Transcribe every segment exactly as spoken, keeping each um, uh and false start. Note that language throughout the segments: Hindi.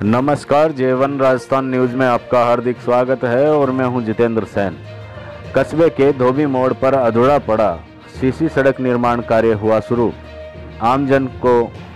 नमस्कार, जेवन राजस्थान न्यूज़ में आपका हार्दिक स्वागत है और मैं हूं जितेंद्र सेन। कस्बे के धोबी मोड़ पर अधूरा पड़ा सीसी सड़क निर्माण कार्य हुआ शुरू। आमजन को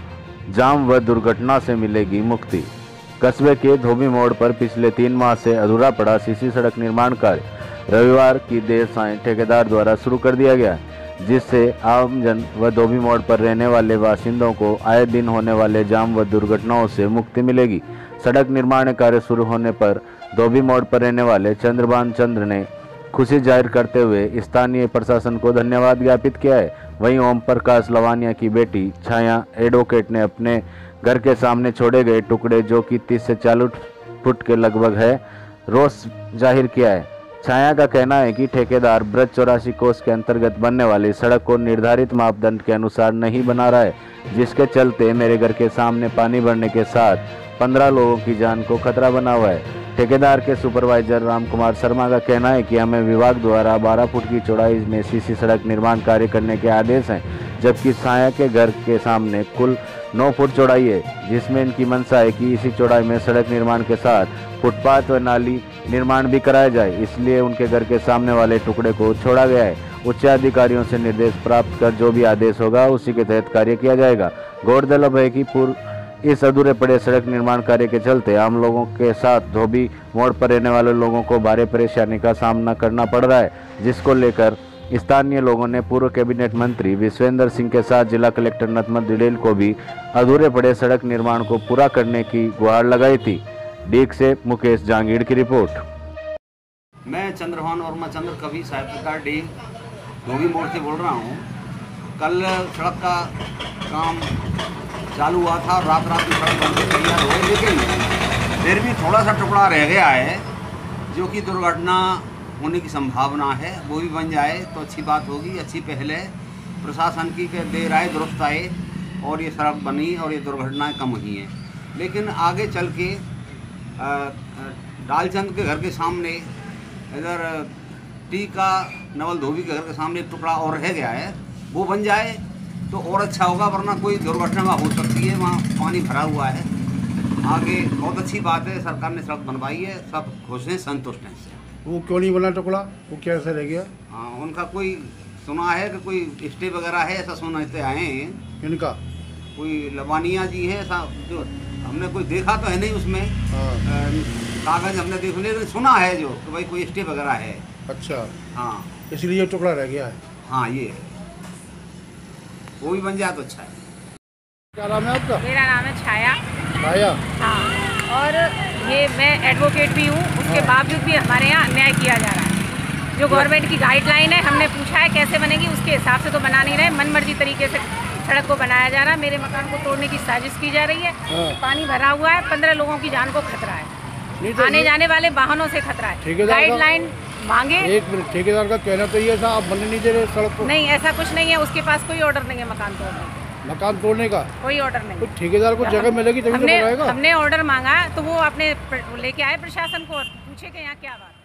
जाम व दुर्घटना से मिलेगी मुक्ति। कस्बे के धोबी मोड़ पर पिछले तीन माह से अधूरा पड़ा सीसी सड़क निर्माण कार्य रविवार की देर सायं ठेकेदार द्वारा शुरू कर दिया गया, जिससे आमजन व धोबी मोड़ पर रहने वाले बासिंदों को आए दिन होने वाले जाम व दुर्घटनाओं से मुक्ति मिलेगी। सड़क निर्माण कार्य शुरू होने पर धोबी मोड़ पर रहने वाले चंद्रभान चंद्र ने खुशी जाहिर करते हुए स्थानीय प्रशासन को धन्यवाद ज्ञापित किया है। वहीं ओम प्रकाश लवानिया की बेटी छाया एडवोकेट ने अपने घर के सामने छोड़े गए टुकड़े, जो कि तीस से चालीस फुट के लगभग है, रोष जाहिर किया है। छाया का कहना है कि ठेकेदार ब्रज चौरासी कोस के अंतर्गत बनने वाली सड़क को निर्धारित मापदंड के अनुसार नहीं बना रहा है, जिसके चलते मेरे घर के सामने पानी भरने के साथ पंद्रह लोगों की जान को खतरा बना हुआ है। ठेकेदार के सुपरवाइजर राम कुमार शर्मा का कहना है कि हमें विभाग द्वारा बारह फुट की चौड़ाई में सीसी सड़क निर्माण कार्य करने के आदेश हैं, जबकि छाया के घर के सामने कुल नौ फुट चौड़ाई है, जिसमें इनकी मंशा है कि इसी चौड़ाई में सड़क निर्माण के साथ फुटपाथ व नाली निर्माण भी कराया जाए, इसलिए उनके घर के सामने वाले टुकड़े को छोड़ा गया है। उच्च अधिकारियों से निर्देश प्राप्त कर जो भी आदेश होगा उसी के तहत कार्य किया जाएगा। गौरतलब है कि पूर्व इस अधूरे पड़े सड़क निर्माण कार्य के चलते आम लोगों के साथ धोबी मोड़ पर रहने वाले लोगों को भारी परेशानी का सामना करना पड़ रहा है, जिसको लेकर स्थानीय लोगों ने पूर्व कैबिनेट मंत्री विश्वेंद्र सिंह के साथ जिला कलेक्टर नतमत डिडेल को भी अधूरे पड़े सड़क निर्माण को पूरा करने की गुहार लगाई थी। डीग से मुकेश जहांगीर की रिपोर्ट। मैं चंद्रभान और मैं चंद्र कवि साहित्यकार डीग धोबी मोड़ से बोल रहा हूँ। कल सड़क का काम चालू हुआ था और रात रात में सड़क बनकर तैयार हो गई, लेकिन फिर भी थोड़ा सा टुकड़ा रह गया है जो कि दुर्घटना होने की संभावना है। वो भी बन जाए तो अच्छी बात होगी। अच्छी पहले प्रशासन की के देर आए दुरुस्त आए और ये सड़क बनी और ये दुर्घटनाएं कम हुई हैं। लेकिन आगे चल के डालचंद के घर के सामने इधर टी का नवल धोबी के घर के सामने एक टुकड़ा और रह गया है, वो बन जाए तो और अच्छा होगा, वरना कोई दुर्घटना हो सकती है। वहाँ पानी भरा हुआ है। आगे बहुत अच्छी बात है, सरकार ने सड़क बनवाई है, सब खुश हैं, संतुष्ट हैं। वो क्यों नहीं बना टुकड़ा, वो कैसे रह गया? हाँ, उनका कोई सुना है कि कोई स्टे वगैरह है, ऐसा सुनते आए हैं। इनका कोई लवानिया जी है, ऐसा जो हमने कोई देखा तो है नहीं उसमें। हाँ। कागज हमने देख लिया, सुना है जो कि भाई कोई स्टे वगैरह है। अच्छा, हाँ, इसलिए टुकड़ा रह गया है। हाँ, ये है, वो भी बन जाए तो अच्छा है। क्या नाम है आपका? मेरा नाम है छाया। छाया? हाँ, और ये मैं एडवोकेट भी हूँ, उसके हाँ। बावजूद भी हमारे यहाँ अन्याय किया जा रहा है। जो गवर्नमेंट की गाइडलाइन है, हमने पूछा है कैसे बनेगी, उसके हिसाब से तो बना नहीं रहे, मनमर्जी तरीके से सड़क को बनाया जा रहा है। मेरे मकान को तोड़ने की साजिश की जा रही है। हाँ। पानी भरा हुआ है, पंद्रह लोगों की जान को खतरा है, तो आने जाने वाले वाहनों से खतरा है। गाइडलाइन मांगे। एक मिनट, ठेकेदार का कहना तो ये था आप बनने नहीं दे रहे सड़क को? नहीं, ऐसा कुछ नहीं है, उसके पास कोई ऑर्डर नहीं है मकान तोड़ने का। मकान तोड़ने का कोई ऑर्डर नहीं। तो ठेकेदार को जगह मिलेगी तभी तो बनाएगा। हमने ऑर्डर मांगा तो वो अपने लेके आए प्रशासन को, पूछे कि यहाँ क्या बात।